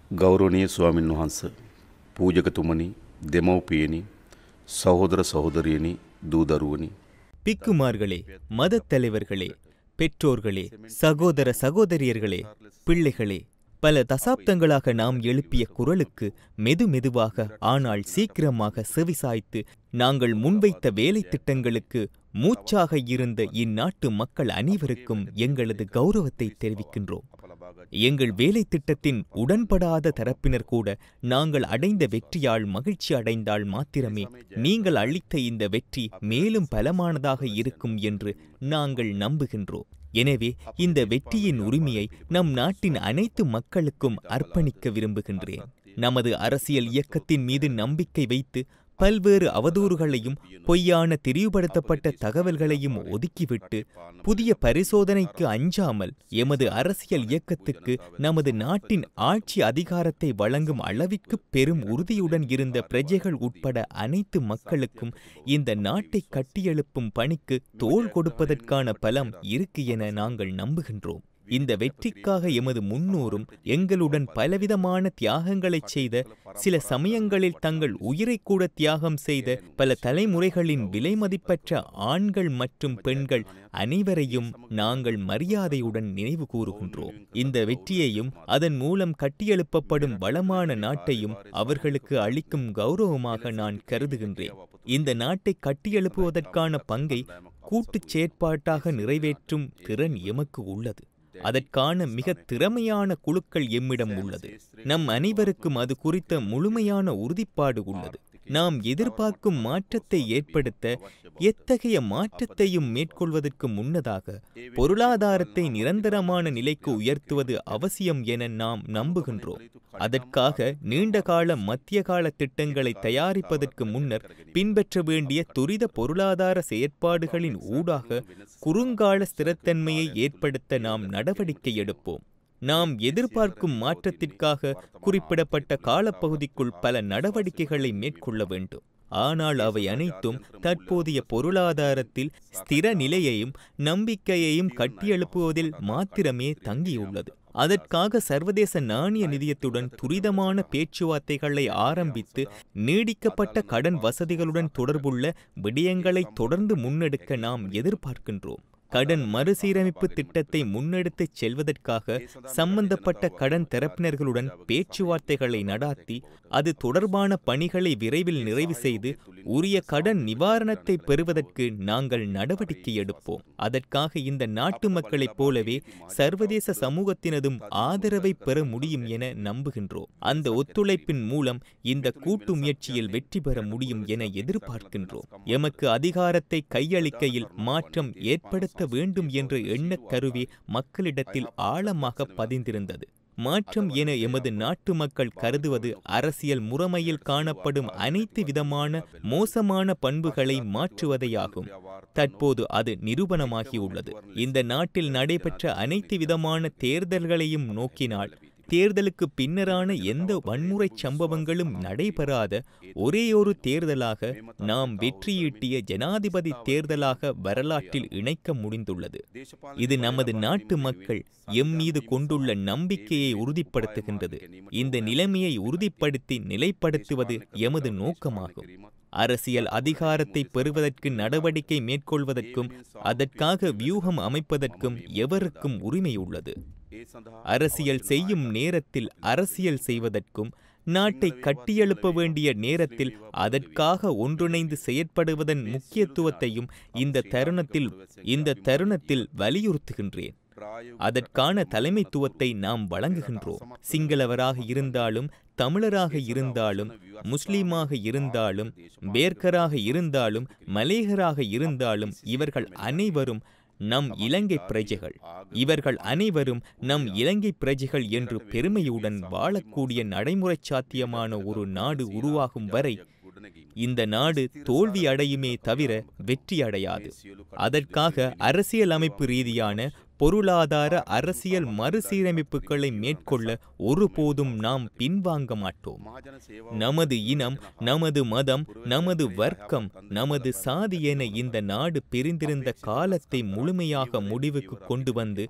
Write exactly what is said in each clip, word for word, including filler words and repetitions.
ගෞරවනීය ස්වාමින් වහන්සේ පූජකතුමනි දෙමව්පියනි சகோதர சகோதரியனி தூதருவனி பிக்குமார்களே, மதத் தலைவர்களே, பெற்றோர்களே, சகோதர சகோதரியர்களே, பிள்ளைகளே, பல தசாப்தங்களாக நாம் எழுப்பிய குரலுக்கு மெது மெதுவாக ஆனால் சீக்கிரமாக செவிசாய்த்து நாங்கள் முன்வைத்த வேலை திட்டங்களுக்கு மூச்சாக இருந்த இந்நாட்டு மக்கள் அனைவருக்கும் எங்களது கௌரவத்தை தெரிவிக்கின்றோம். எங்கள் வேலை திட்டத்தின் உடன்படாத தரப்பினர் கூட நாங்கள் அடைந்த வெற்றியால் மகிழ்ச்சி அடைந்தால் மாத்திரமே நீங்கள் அளித்த இந்த வெற்றி மேலும் பலமானதாக இருக்கும் என்று நாங்கள் நம்புகின்றோம். எனவே இந்த வெற்றியின் உரிமையை நம் நாட்டின் அனைத்து மக்களுக்கும் அர்ப்பணிக்க விரும்புகின்றேன். நமது அரசியல் இயக்கத்தின் மீது நம்பிக்கை வைத்து பல்வேறு அவதூறுகளையும் பொய்யான திரிவுபடுத்தப்பட்ட தகவல்களையும் ஒதுக்கிவிட்டு புதிய பரிசோதனைக்கு அஞ்சாமல் எமது அரசியல் இயக்கத்துக்கு நமது நாட்டின் ஆட்சி அதிகாரத்தை வழங்கும் அளவிற்கு பெரும் உறுதியுடன் இருந்த பிரஜைகள் உட்பட அனைத்து மக்களுக்கும் இந்த நாட்டை கட்டியெழுப்பும் பணிக்கு தோள் கொடுப்பதற்கான பலம் இருக்கு என நாங்கள் நம்புகின்றோம். இந்த வெற்றிக்காக எமது முன்னோரும் எங்களுடன் பலவிதமான தியாகங்களை செய்த, சில சமயங்களில் தங்கள் உயிரை கூட தியாகம் செய்த பல தலைமுறைகளின் விலைமதிப்பற்ற ஆண்கள் மற்றும் பெண்கள் அனைவரையும் நாங்கள் மரியாதையுடன் நினைவு கூறுகின்றோம். இந்த வெற்றியையும் அதன் மூலம் கட்டியெழுப்பப்படும் வளமான நாட்டையும் அவர்களுக்கு அளிக்கும் கௌரவமாக நான் கருதுகின்றேன். இந்த நாட்டை கட்டியெழுப்புவதற்கான பங்கை கூட்டுச் செயற்பாட்டாக நிறைவேற்றும் திறன் எமக்கு உள்ளது. அதற்கான மிக திறமையான குழுக்கள் எம்மிடம் உள்ளது. நம் அனைவருக்கும் அது குறித்த முழுமையான உறுதிப்பாடு உள்ளது. நாம் எதிர்பார்க்கும் மாற்றத்தை ஏற்படுத்த எத்தகைய மாற்றத்தையும் மேற்கொள்வதற்கு முன்னதாக பொருளாதாரத்தை நிரந்தரமான நிலைக்கு உயர்த்துவது அவசியம் என நாம் நம்புகின்றோம். அதற்காக நீண்டகால மத்திய கால திட்டங்களை தயாரிப்பதற்கு முன்னர் பின்பற்ற வேண்டிய துரித பொருளாதார செயற்பாடுகளின் ஊடாக குறுங்கால ஸ்திரத்தன்மையை ஏற்படுத்த நாம் நடவடிக்கை எடுப்போம். நாம் எதிர்பார்க்கும் மாற்றத்திற்காக குறிப்பிடப்பட்ட காலப்பகுதிக்குள் பல நடவடிக்கைகளை மேற்கொள்ள வேண்டும். ஆனால் அவை அனைத்தும் தற்போதைய பொருளாதாரத்தில் ஸ்திர நிலையையும் நம்பிக்கையையும் கட்டியெழுப்புவதில் மாத்திரமே தங்கியுள்ளது. அதற்காக சர்வதேச நாணய நிதியத்துடன் துரிதமான பேச்சுவார்த்தைகளை ஆரம்பித்து நீடிக்கப்பட்ட கடன் வசதிகளுடன் தொடர்புள்ள விடயங்களை தொடர்ந்து முன்னெடுக்க நாம் எதிர்பார்க்கின்றோம். கடன் மறுசீரமைப்பு திட்டத்தை முன்னெடுத்துச் செல்வதற்காக சம்பந்தப்பட்ட கடன் தரப்பினர்களுடன் பேச்சுவார்த்தைகளை நடாத்தி அது தொடர்பான பணிகளை விரைவில் நிறைவு செய்து உரிய கடன் நிவாரணத்தை பெறுவதற்கு நாங்கள் நடவடிக்கை எடுப்போம். அதற்காக இந்த நாட்டு மக்களைப் போலவே சர்வதேச சமூகத்தினதும் ஆதரவை பெற முடியும் என நம்புகின்றோம். அந்த ஒத்துழைப்பின் மூலம் இந்த கூட்டு முயற்சியில் வெற்றி பெற முடியும் என எதிர்பார்க்கின்றோம். எமக்கு அதிகாரத்தை கையளிக்கையில் மாற்றம் ஏற்படுத்த வேண்டும் என்ற எண்ணக் கருவி மக்களிடத்தில் ஆழமாக பதிந்திருந்தது. மாற்றம் என எமது நாட்டு மக்கள் கருதுவது அரசியல் முறைமையில் காணப்படும் அனைத்து விதமான மோசமான பண்புகளை மாற்றுவதையாகும். தற்போது அது நிரூபணமாகியுள்ளது. இந்த நாட்டில் நடைபெற்ற அனைத்து விதமான தேர்தல்களையும் நோக்கினால் தேர்தலுக்கு பின்னரான எந்த வன்முறை சம்பவங்களும் நடைபெறாத ஒரேயொரு தேர்தலாக நாம் வெற்றியீட்டிய ஜனாதிபதி தேர்தலாக வரலாற்றில் இணைக்க முடிந்துள்ளது. இது நமது நாட்டு மக்கள் எம் மீது கொண்டுள்ள நம்பிக்கையை உறுதிப்படுத்துகின்றது. இந்த நிலைமையை உறுதிப்படுத்தி நிலைப்படுத்துவது எமது நோக்கமாகும். அரசியல் அதிகாரத்தை பெறுவதற்கு நடவடிக்கை மேற்கொள்வதற்கும் அதற்காக வியூகம் அமைப்பதற்கும் எவருக்கும் உரிமை உள்ளது. அரசியல் செய்யும் நேரத்தில் அரசியல் செய்வதற்கும் நாட்டை கட்டியெழுப்ப வேண்டிய நேரத்தில் அதற்காக ஒன்றிணைந்து செயற்படுவதன் முக்கியத்துவத்தையும் இந்த தருணத்தில் இந்த தருணத்தில் வலியுறுத்துகின்றேன். அதற்கான தலைமைத்துவத்தை நாம் வழங்குகின்றோம். சிங்களவராக இருந்தாலும், தமிழராக இருந்தாலும், முஸ்லீமாக இருந்தாலும், பேர்க்கராக இருந்தாலும், மலேகராக இருந்தாலும் இவர்கள் அனைவரும் நம் இலங்கை பிரஜைகள். இவர்கள் அனைவரும் நம் இலங்கை பிரஜைகள் என்று பெருமையுடன் வாழக்கூடிய நடைமுறை சாத்தியமான ஒரு நாடு உருவாகும் வரை இந்த நாடு தோல்வி அடையுமே தவிர வெற்றி அடையாது. அதற்காக அரசியல் அமைப்பு ரீதியான பொருளாதார அரசியல் மறுசீரமைப்புகளை மேற்கொள்ள ஒருபோதும் நாம் பின்வாங்க மாட்டோம். நமது இனம், நமது மதம், நமது வர்க்கம், நமது சாதி என இந்த நாடு பிரிந்திருந்த காலத்தை முழுமையாக முடிவுக்கு கொண்டு வந்து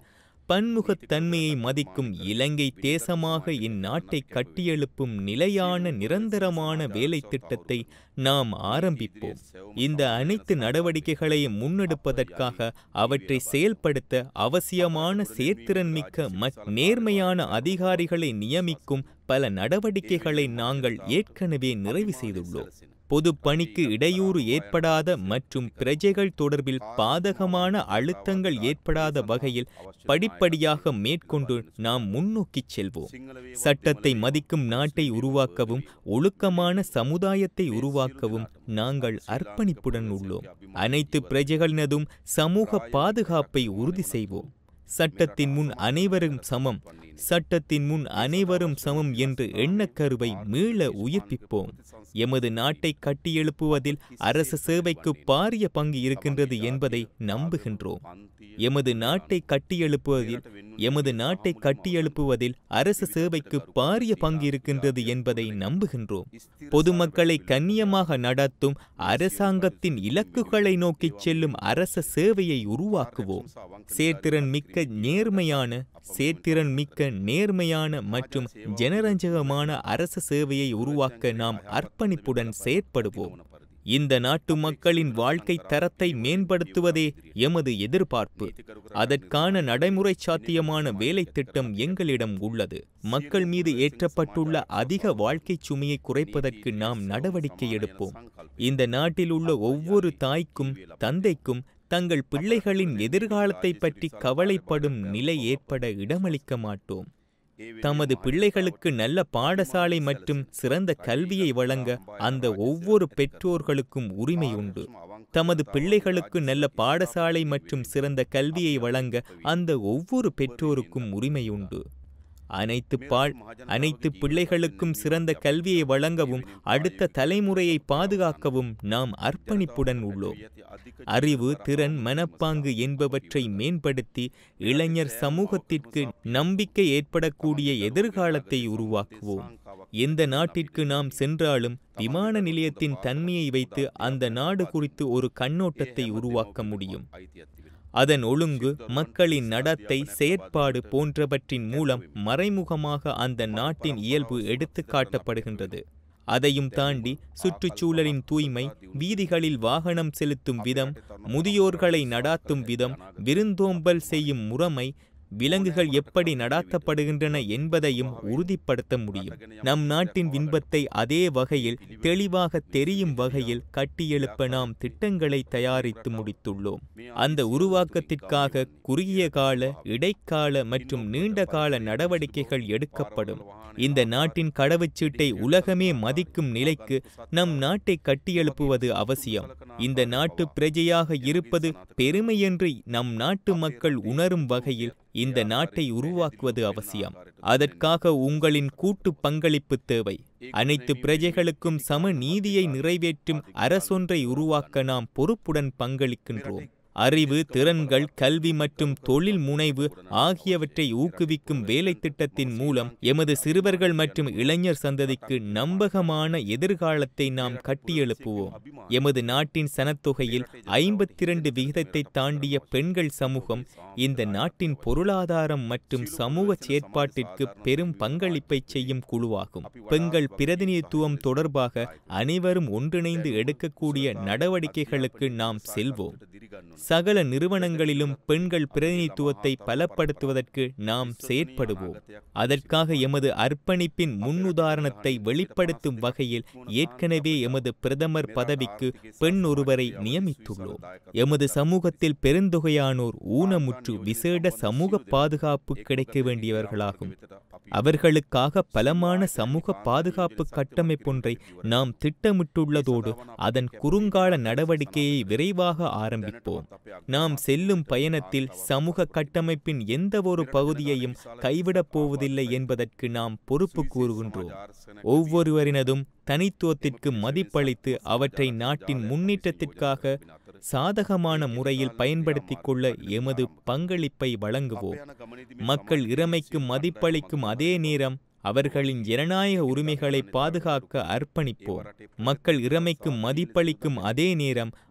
பன்முகத்தன்மையை மதிக்கும் இலங்கை தேசமாக இந்நாட்டை கட்டியெழுப்பும் நிலையான நிரந்தரமான வேலை திட்டத்தை நாம் ஆரம்பிப்போம். இந்த அனைத்து நடவடிக்கைகளையும் முன்னெடுப்பதற்காக அவற்றை செயல்படுத்த அவசியமான செயற்திறன்மிக்க மற்றும் நேர்மையான அதிகாரிகளை நியமிக்கும் பல நடவடிக்கைகளை நாங்கள் ஏற்கனவே நிறைவு செய்துள்ளோம். பொது பணிக்கு இடையூறு ஏற்படாத மற்றும் பிரஜைகள் தொடர்பில் பாதகமான அழுத்தங்கள் ஏற்படாத வகையில் படிப்படியாக மேற்கொண்டு நாம் முன்னோக்கிச் செல்வோம். சட்டத்தை மதிக்கும் நாட்டை உருவாக்கவும் ஒழுக்கமான சமுதாயத்தை உருவாக்கவும் நாங்கள் அர்ப்பணிப்புடன் உள்ளோம். அனைத்து பிரஜைகளினதும் சமூக பாதுகாப்பை உறுதி செய்வோம். சட்டத்தின் முன் அனைவரும் சமம், சட்டத்தின் முன் அனைவரும் சமம் என்ற எண்ணக்கருவை மீள உயிர்ப்பிப்போம். எமது நாட்டை கட்டியெழுப்புவதில் அரசு சேவைக்கு பாரிய பங்கு இருக்கின்றது என்பதை நம்புகின்றோம். எமது நாட்டை கட்டியெழுப்புவதில் எமது நாட்டை கட்டியெழுப்புவதில் அரசு சேவைக்கு பாரிய பங்கு இருக்கின்றது என்பதை நம்புகின்றோம். பொதுமக்களை கண்ணியமாக நடத்தும் அரசாங்கத்தின் இலக்குகளை நோக்கிச் செல்லும் அரச சேவையை உருவாக்குவோம். சேர்த்திறன் மிக்க நேர்மையான சேர்த்திறன் மிக்க நேர்மையான மற்றும் ஜனரஞ்சகமான அரச சேவையை உருவாக்க நாம் அர்ப்பணிப்புடன் செயற்படுவோம். இந்த நாட்டு மக்களின் வாழ்க்கை தரத்தை மேம்படுத்துவதே எமது எதிர்பார்ப்பு. அதற்கான நடைமுறை சாத்தியமான வேலை திட்டம் எங்களிடம் உள்ளது. மக்கள் மீது ஏற்றப்பட்டுள்ள அதிக வாழ்க்கை சுமையை குறைப்பதற்கு நாம் நடவடிக்கை எடுப்போம். இந்த நாட்டில் உள்ள ஒவ்வொரு தாய்க்கும் தந்தைக்கும் தங்கள் பிள்ளைகளின் எதிர்காலத்தை பற்றி கவலைப்படும் நிலை ஏற்பட இடமளிக்க மாட்டோம். தமது பிள்ளைகளுக்கு நல்ல பாடசாலை மற்றும் சிறந்த கல்வியை வழங்க அந்த ஒவ்வொரு பெற்றோர்களுக்கும் உரிமை உண்டு. தமது பிள்ளைகளுக்கு நல்ல பாடசாலை மற்றும் சிறந்த கல்வியை வழங்க அந்த ஒவ்வொரு பெற்றோருக்கும் உரிமை உண்டு. அனைத்து பால் அனைத்து பிள்ளைகளுக்கும் சிறந்த கல்வியை வழங்கவும் அடுத்த தலைமுறையை பாதுகாக்கவும் நாம் அர்ப்பணிப்புடன் உள்ளோம். அறிவு, திறன், மனப்பாங்கு என்பவற்றை மேம்படுத்தி இளைஞர் சமூகத்திற்கு நம்பிக்கை ஏற்படக்கூடிய எதிர்காலத்தை உருவாக்குவோம். எந்த நாட்டிற்கு நாம் சென்றாலும் விமான நிலையத்தின் தன்மையை வைத்து அந்த நாடு குறித்து ஒரு கண்ணோட்டத்தை உருவாக்க முடியும். அதன் ஒழுங்கு, மக்களின் நடத்தை, செயற்பாடு போன்றவற்றின் மூலம் மறைமுகமாக அந்த நாட்டின் இயல்பு எடுத்து காட்டப்படுகின்றது. அதையும் தாண்டி சுற்றுச்சூழலின் தூய்மை, வீதிகளில் வாகனம் செலுத்தும் விதம், முதியோர்களை நடாத்தும் விதம், விருந்தோம்பல் செய்யும் முறைமை, விலங்குகள் எப்படி நடாத்தப்படுகின்றன என்பதையும் உறுதிப்படுத்த முடியும். நம் நாட்டின் பின்பத்தை அதே வகையில் தெளிவாக தெரியும் வகையில் கட்டியெழுப்ப நாம் திட்டங்களை தயாரித்து முடித்துள்ளோம். அந்த உருவாக்கத்திற்காக குறுகிய கால, இடைக்கால மற்றும் நீண்ட கால நடவடிக்கைகள் எடுக்கப்படும். இந்த நாட்டின் கடவுச்சீட்டை உலகமே மதிக்கும் நிலைக்கு நம் நாட்டை கட்டியெழுப்புவது அவசியம். இந்த நாட்டு பிரஜையாக இருப்பது பெருமை என்று நம் நாட்டு மக்கள் உணரும் வகையில் இந்த நாட்டை உருவாக்குவது அவசியம். அதற்காக உங்களின் கூட்டு பங்களிப்பு தேவை. அனைத்து பிரஜைகளுக்கும் சம நீதியை நிறைவேற்றும் அரசொன்றை உருவாக்க நாம் பொறுப்புடன் பங்களிக்கின்றோம். அறிவு, திறன்கள், கல்வி மற்றும் தொழில் முனைவு ஆகியவற்றை ஊக்குவிக்கும் வேலை திட்டத்தின் மூலம் எமது சிறுவர்கள் மற்றும் இளைஞர் சந்ததிக்கு நம்பகமான எதிர்காலத்தை நாம் கட்டியெழுப்புவோம். எமது நாட்டின் சனத்தொகையில் ஐம்பத்தி இரண்டு விகிதத்தை தாண்டிய பெண்கள் சமூகம் இந்த நாட்டின் பொருளாதாரம் மற்றும் சமூக செயற்பாட்டிற்கு பெரும் பங்களிப்பை செய்யும் குழுவாகும். பெண்கள் பிரதிநிதித்துவம் தொடர்பாக அனைவரும் ஒன்றிணைந்து எடுக்கக்கூடிய நடவடிக்கைகளுக்கு நாம் செல்வோம். சகல நிறுவனங்களிலும் பெண்கள் பிரதிநிதித்துவத்தை பலப்படுத்துவதற்கு நாம் செயற்படுவோம். அதற்காக எமது அர்ப்பணிப்பின் முன்னுதாரணத்தை வெளிப்படுத்தும் வகையில் ஏற்கனவே எமது பிரதமர் பதவிக்கு பெண் ஒருவரை நியமித்துள்ளோம். எமது சமூகத்தில் பெருந்தொகையானோர் ஊனமுற்று விசேட சமூக பாதுகாப்பு கிடைக்க வேண்டியவர்களாகும். அவர்களுக்காக பலமான சமூக பாதுகாப்பு கட்டமைப்பொன்றை நாம் திட்டமிட்டுள்ளதோடு அதன் குறுங்கால நடவடிக்கையை விரைவாக ஆரம்பிப்போம். நாம் செல்லும் பயணத்தில் சமூக கட்டமைப்பின் எந்த ஒரு பகுதியையும் கைவிடப் போவதில்லை என்பதற்கு நாம் பொறுப்பு கூறுகின்றோம். ஒவ்வொருவரினதும் தனித்துவத்திற்கு மதிப்பளித்து அவற்றை நாட்டின் முன்னேற்றத்திற்காக சாதகமான முறையில் பயன்படுத்திக் கொள்ள எமது பங்களிப்பை வழங்குவோம். மக்கள் இறைமைக்கு மதிப்பளிக்கும் அதே நேரம் அவர்களின் ஜனநாயக உரிமைகளை பாதுகாக்க அர்ப்பணிப்போம். மக்கள் இறைமைக்கு மதிப்பளிக்கும் அதே நேரம்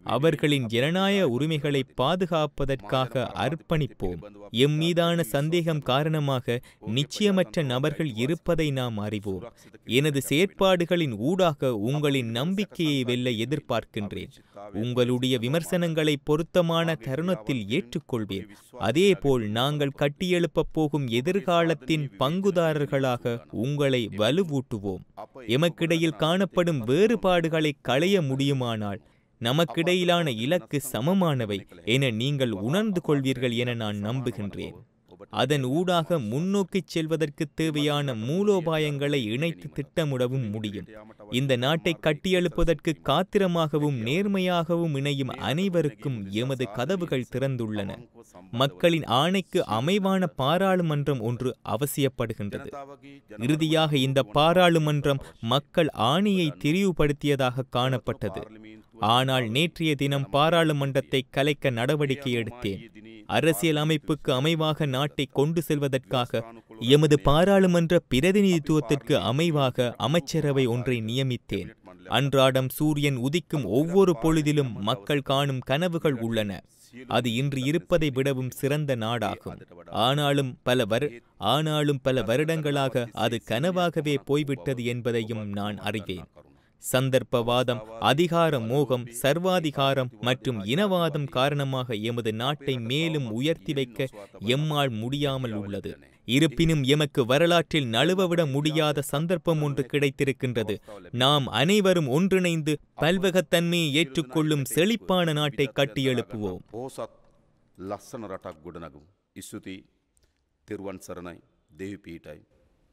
அவர்களின் ஜனநாயக உரிமைகளை பாதுகாப்பதற்காக அர்ப்பணிப்போம். எம் மீதான சந்தேகம் காரணமாக நிச்சயமற்ற நபர்கள் இருப்பதை நாம் அறிவோம். எனது செயற்பாடுகளின் ஊடாக உங்களின் நம்பிக்கையை வெல்ல எதிர்பார்க்கின்றேன். உங்களுடைய விமர்சனங்களை பொருத்தமான தருணத்தில் ஏற்றுக்கொள்வேன். அதேபோல் நாங்கள் கட்டியெழுப்பப் போகும் எதிர்காலத்தின் பங்குதாரர்களாக உங்களை வலுவூட்டுவோம். எமக்கிடையில் காணப்படும் வேறுபாடுகளை களைய முடியுமானால் நமக்கிடையிலான இலக்கு சமமானவை என நீங்கள் உணர்ந்து கொள்வீர்கள் என நான் நம்புகின்றேன். அதன் ஊடாக முன்னோக்கிச் செல்வதற்கு தேவையான மூலோபாயங்களை இணைத்து திட்டமிடவும் முடியும். இந்த நாட்டை கட்டியெழுப்பதற்கு காத்திரமாகவும் நேர்மையாகவும் இணையும் அனைவருக்கும் எமது கதவுகள் திறந்துள்ளன. மக்களின் ஆணைக்கு அமைவான பாராளுமன்றம் ஒன்று அவசியப்படுகின்றது. இறுதியாக இந்த பாராளுமன்றம் மக்கள் ஆணையை தெரிவுபடுத்தியதாக காணப்பட்டது. ஆனால் நேற்றைய தினம் பாராளுமன்றத்தை கலைக்க நடவடிக்கை எடுத்தேன். அரசியல் அமைப்புக்கு அமைவாக நாட்டை கொண்டு செல்வதற்காக எமது பாராளுமன்ற பிரதிநிதித்துவத்திற்கு அமைவாக அமைச்சரவை ஒன்றை நியமித்தேன். அன்றாடம் சூரியன் உதிக்கும் ஒவ்வொரு பொழுதிலும் மக்கள் காணும் கனவுகள் உள்ளன. அது இன்று இருப்பதை விடவும் சிறந்த நாடாகும். ஆனாலும் பல வரு ஆனாலும் பல வருடங்களாக அது கனவாகவே போய்விட்டது என்பதையும் நான் அறிவேன். சந்தர்ப்பவாதம், அதிகார மோகம், சர்வாதிகாரம் மற்றும் இனவாதம் காரணமாக எமது நாட்டை மேலும் உயர்த்தி வைக்க எம்மால் முடியாமல் உள்ளது. இருப்பினும் எமக்கு வரலாற்றில் நழுவவிட முடியாத சந்தர்ப்பம் ஒன்று கிடைத்திருக்கின்றது. நாம் அனைவரும் ஒன்றிணைந்து பல்வகத்தன்மையை ஏற்றுக்கொள்ளும் செழிப்பான நாட்டை கட்டியெழுப்புவோம். ලස්සන රටක් ගොඩනගමු. ස්තුතියි. තෙරුවන් සරණයි. දෙවි පීඨයි.